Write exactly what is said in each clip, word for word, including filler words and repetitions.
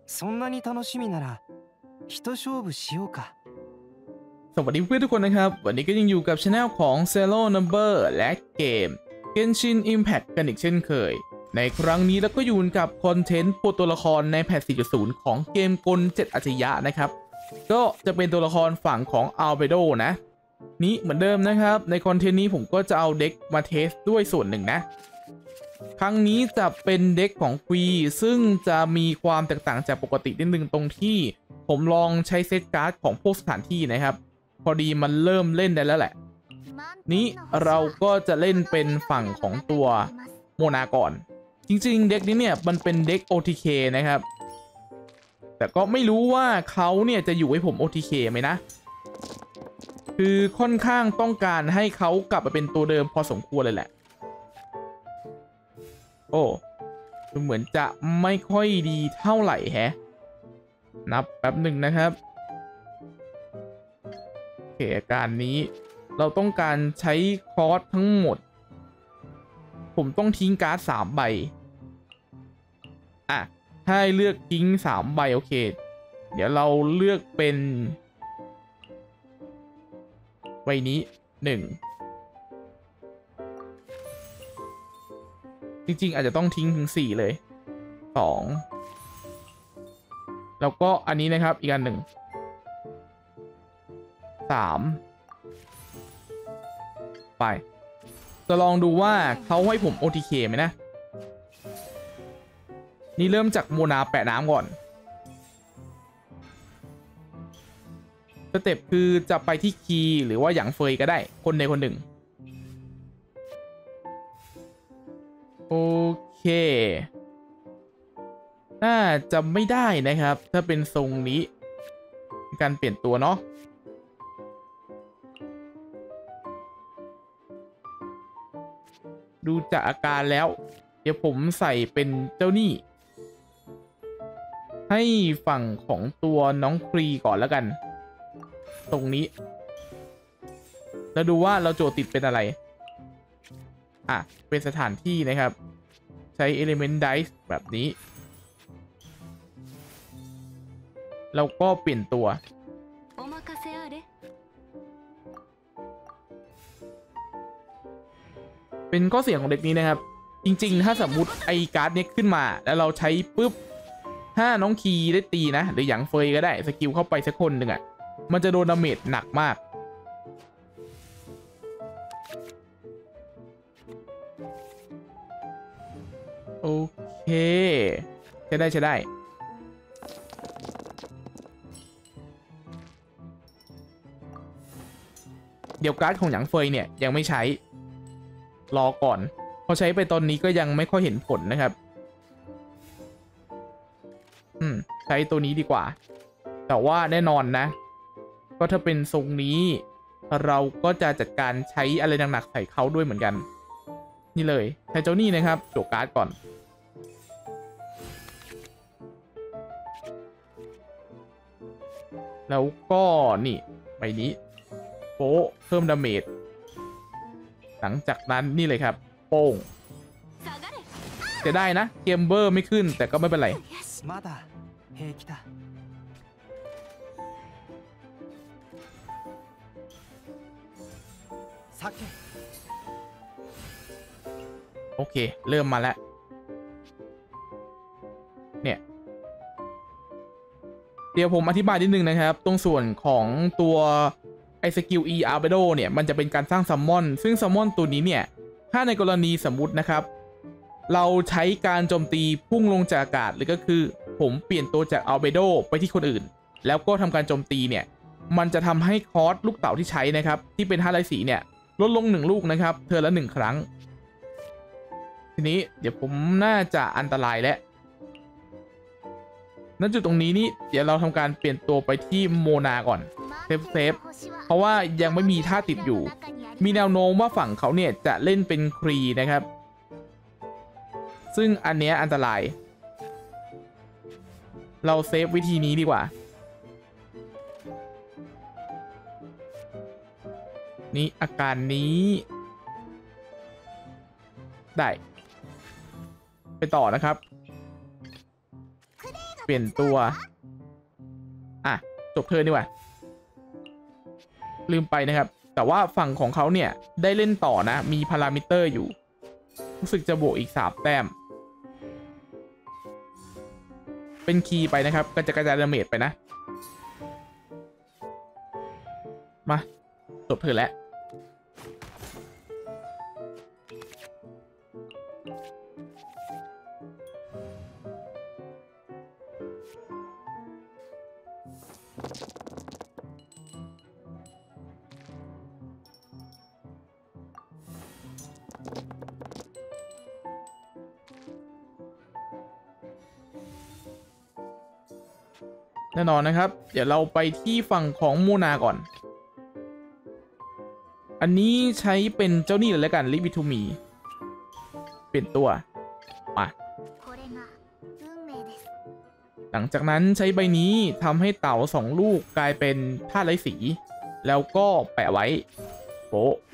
そんなに楽しみなら一勝負しようかสวัสดีเพื่อนทุกคนนะครับวันนี้ก็ยังอยู่กับช anel ของ Zero Number และเกม Genshin Impact กันอีกเช่นเคยในครั้งนี้เราก็อยู่กับคอนเทนต์ปลดตัวละครในแพท สี่จุดศูนย์ ของเกมกลเจ็ดอัจฉริยะนะครับก็จะเป็นตัวละครฝั่งของ Albedo นะนี้เหมือนเดิมนะครับในคอนเทนต์นี้ผมก็จะเอาเด็กมาเทสด้วยส่วนหนึ่งนะครั้งนี้จะเป็นเด็กของควีซึ่งจะมีความแตกต่างจากปกตินิดนึงตรงที่ผมลองใช้เซตการ์ดของพวกสถานที่นะครับพอดีมันเริ่มเล่นได้แล้วแหละนี้เราก็จะเล่นเป็นฝั่งของตัวโมนาก่อนจริงๆเด็กนี้เนี่ยมันเป็นเด็ก โอ ที เค นะครับแต่ก็ไม่รู้ว่าเขาเนี่ยจะอยู่ให้ผม โอ ที เค ไหมนะคือค่อนข้างต้องการให้เขากลับมาเป็นตัวเดิมพอสมควรเลยแหละโอ้เหมือนจะไม่ค่อยดีเท่าไหร่แฮะนับแป๊บหนึ่งนะครับโอเคอาการนี้เราต้องการใช้คอร์สทั้งหมดผมต้องทิ้งการ์ดสามใบอ่ะให้เลือกทิ้งสามใบโอเคเดี๋ยวเราเลือกเป็นใบนี้หนึ่งจริงๆอาจจะต้องทิ้งถึงสี่เลยสองแล้วก็อันนี้นะครับอีกอันหนึ่งสามไปจะลองดูว่าเขาให้ผม โอ ที เค ไหมนะนี่เริ่มจากโมนาแปะน้ำก่อนสเต็ปคือจะไปที่คีย์หรือว่าหยางเฟยก็ได้คนใดคนหนึ่งโอเคน่าจะไม่ได้นะครับถ้าเป็นทรงนี้การเปลี่ยนตัวเนาะดูจากอาการแล้วเดี๋ยวผมใส่เป็นเจ้าหนี้ให้ฝั่งของตัวน้องครีก่อนแล้วกันตรงนี้แล้วดูว่าเราโจทย์ติดเป็นอะไรอ่ะเป็นสถานที่นะครับใช้ Element Dice แบบนี้แล้วก็เปลี่ยนตัวเป็นข้อเสียของเด็กนี้นะครับจริงๆถ้าสมมุติไอการ์ดเนี้ยขึ้นมาแล้วเราใช้ปุ๊บถ้าน้องคีได้ตีนะหรืออย่างเฟยก็ได้สกิลเข้าไปสักคนหนึ่งอ่ะมันจะโดนดาเมจหนักมากโอเคใช้ได้ใช้ได้เดี๋ยวการ์ดของหยางเฟยเนี่ยยังไม่ใช้รอก่อนพอใช้ไปตอนนี้ก็ยังไม่ค่อยเห็นผลนะครับอืมใช้ตัวนี้ดีกว่าแต่ว่าแน่นอนนะก็ถ้าเป็นทรงนี้เราก็จะจัดการใช้อะไรหนักๆใส่เขาด้วยเหมือนกันนี่เลยใช้เจ้านี่นะครับโจกการ์ดก่อนแล้วก็นี่ใบนี้โป๊ะเพิ่มดาเมจหลังจากนั้นนี่เลยครับโป้งจะได้นะเกมเบอร์ไม่ขึ้นแต่ก็ไม่เป็นไรโอเคเริ่มมาแล้วเนี่ยเดี๋ยวผมอธิบายนิดนึงนะครับตรงส่วนของตัวไอสกิล E Albedo เนี่ยมันจะเป็นการสร้างซัมมอนซึ่งซัมมอนตัวนี้เนี่ยถ้าในกรณีสมมุตินะครับเราใช้การโจมตีพุ่งลงจากอากาศหรือก็คือผมเปลี่ยนตัวจาก Albedo ไปที่คนอื่นแล้วก็ทำการโจมตีเนี่ยมันจะทำให้คอร์สลูกเต๋าที่ใช้นะครับที่เป็นห้าไร้สีเนี่ยลดลงหนึ่งลูกนะครับเธอละหนึ่งครั้งทีนี้เดี๋ยวผมน่าจะอันตรายแล้วณจุดตรงนี้นี่เดี๋ยวเราทำการเปลี่ยนตัวไปที่โมนาก่อนเซฟเซฟเพราะว่ายังไม่มีท่าติดอยู่มีแนวโน้มว่าฝั่งเขาเนี่ยจะเล่นเป็นครีนะครับซึ่งอันเนี้ยอันตรายเราเซฟวิธีนี้ดีกว่านี่อาการนี้ได้ไปต่อนะครับเปลี่ยนตัวอ่ะจบเธอดีกว่าลืมไปนะครับแต่ว่าฝั่งของเขาเนี่ยได้เล่นต่อนะมีพารามิเตอร์อยู่รู้สึกจะบวกอีกสามแต้มเป็นคีย์ไปนะครับก็จะกระจายดาเมจไปนะมาจบเธอแล้วแน่นอนนะครับเดี๋ยวเราไปที่ฝั่งของโมนาก่อนอันนี้ใช้เป็นเจ้าหนี้เลยแล้วกันลิบิทูมีเปลี่ยนตัวมาหลังจากนั้นใช้ใบนี้ทำให้เต่าสองลูกกลายเป็นธาตุไร้สีแล้วก็แปะไว้โป๊ะ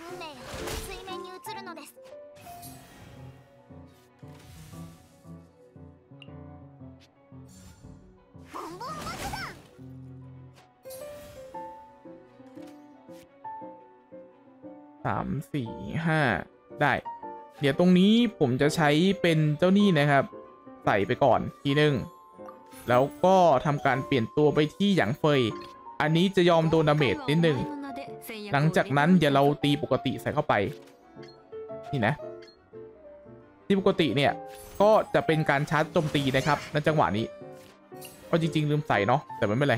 สามสี่ห้าได้เดี๋ยวตรงนี้ผมจะใช้เป็นเจ้าหนี้นะครับใส่ไปก่อนทีนึงแล้วก็ทำการเปลี่ยนตัวไปที่หยางเฟยอันนี้จะยอมโดนดาเมจนิดนึงหลังจากนั้นเดี๋ยวเราตีปกติใส่เข้าไปนี่นะที่ปกติเนี่ยก็จะเป็นการชาร์จโจมตีนะครับในจังหวะนี้ก็จริงๆลืมใส่เนาะแต่ไม่เป็นไร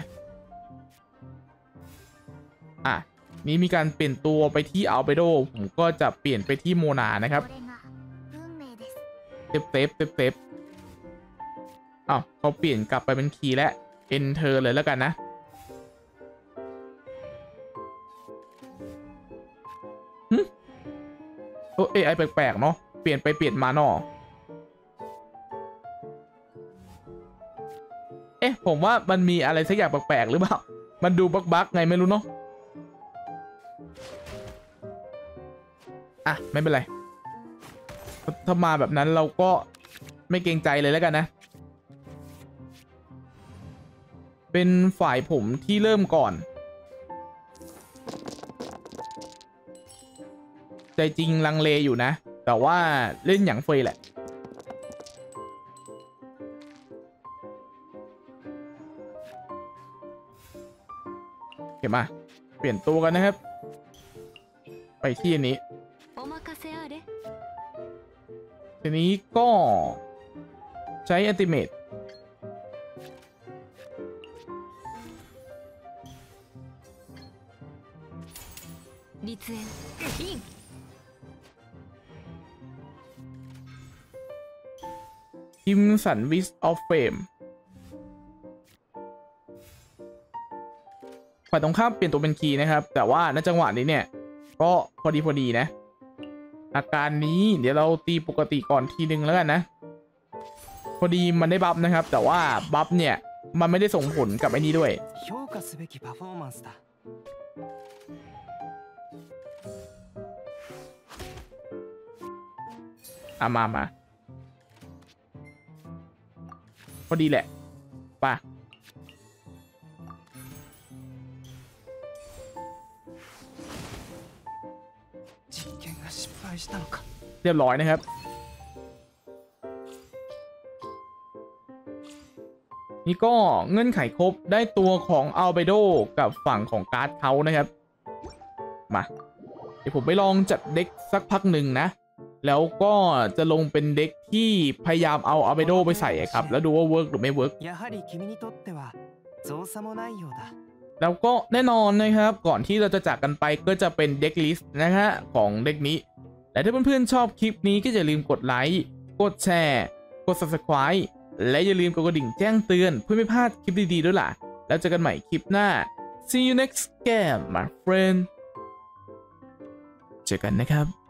อ่ะนี้มีการเปลี่ยนตัวไปที่อัลเบโดผมก็จะเปลี่ยนไปที่โมนานะครับเซฟเซฟเซฟเซฟอ้าวเขาเปลี่ยนกลับไปเป็นคีย์และ Enter เลยแล้วกันนะฮึโอ้เอไอแปลกๆเนาะเปลี่ยนไปเปลี่ยนมาเนาะเอ๊ะผมว่ามันมีอะไรสักอย่างแปลกๆหรือเปล่ามันดูบั๊กๆไงไม่รู้เนาะอ่ะไม่เป็นไรถ้ามาแบบนั้นเราก็ไม่เกรงใจเลยแล้วกันนะเป็นฝ่ายผมที่เริ่มก่อนใจจริงลังเลอยู่นะแต่ว่าเล่นอย่างเฟยแหละเห็นมาเปลี่ยนตัวกันนะครับไปที่อันนี้ทีนี้ก็ใช้อัลติเมทคิมสันวิสออฟเฟมฝ่ายตรงข้ามเปลี่ยนตัวเป็นคีย์นะครับแต่ว่าในจังหวะนี้เนี่ยก็พอดีพอดีนะอาการนี้เดี๋ยวเราตีปกติก่อนทีนึงแล้วกันนะพอดีมันได้บัฟนะครับแต่ว่าบัฟเนี่ยมันไม่ได้ส่งผลกับไอ้นี้ด้วยอ่ะมามาพอดีแหละป่ะเรียบร้อยนะครับนี่ก็เงื่อนไขครบได้ตัวของอัลเบโดกับฝั่งของการ์ดเขานะครับมาเดี๋ยวผมไปลองจัดเด็กสักพักหนึ่งนะแล้วก็จะลงเป็นเด็กที่พยายามเอาอัลเบโดไปใส่ครับแล้วดูว่าเวิร์กหรือไม่เวิร์กแล้วก็แน่นอนนะครับก่อนที่เราจะจากกันไปก็จะเป็นเด็กลิสต์นะฮะของเด็กนี้และถ้าเพื่อนๆชอบคลิปนี้ก็อย่าลืมกดไลค์กดแชร์กด ซับสไครบ์ และอย่าลืมกดกระดิ่งแจ้งเตือนเพื่อไม่พลาดคลิปดีๆด้วยล่ะแล้วเจอกันใหม่คลิปหน้า see you next game my friend เจอกันนะครับ